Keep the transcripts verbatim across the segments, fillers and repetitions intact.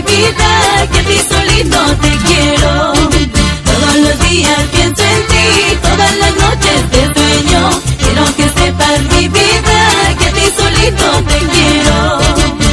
mi vida, que a ti solito te quiero. Todos los días pienso en ti, todas las noches te sueño. Quiero que sepas mi vida, que a ti solito te quiero.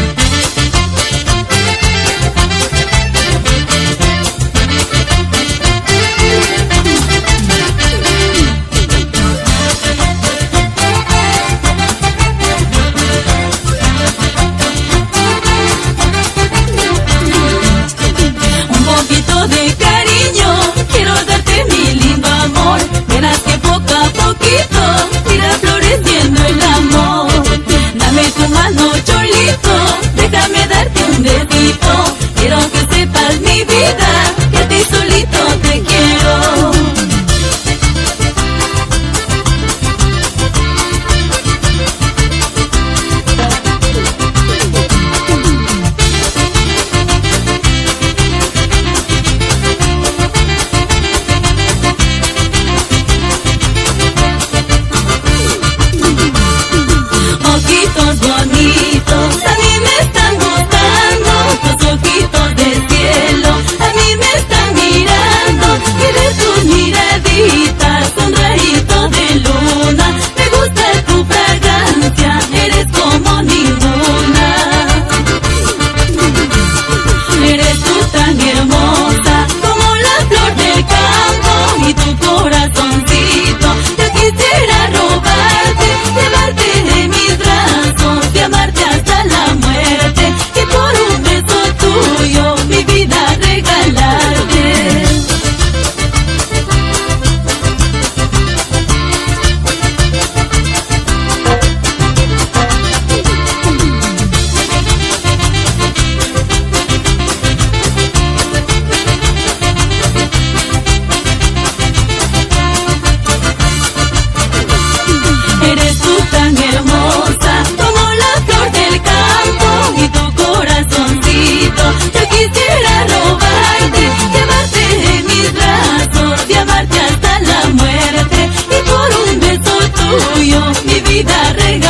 De cariño, quiero darte mi lindo amor. Verás que poco a poquito irá floreciendo el amor. Dame tu mano, cholito, déjame darte un besito. Quiero que sepas mi vida, que a ti solito te quiero. Ojitos bonitos, a mí me están gustando, tus ojitos de cielo, a mí me están mirando, quieres tus miraditas, un rayito de luna, me gusta tu fragancia, eres como ninguna. Eres tú tan hermosa, como la flor del campo, y tu corazoncito, yo quisiera robarte, llevarte de mis brazos y amarte hasta la muerte, y por un beso tuyo mi vida regalarte. Eres tú tan hermosa, como la flor del campo, y tu corazoncito, yo quisiera robarte, llevarte en mis brazos y amarte hasta la muerte, y por un beso tuyo mi vida regalarte.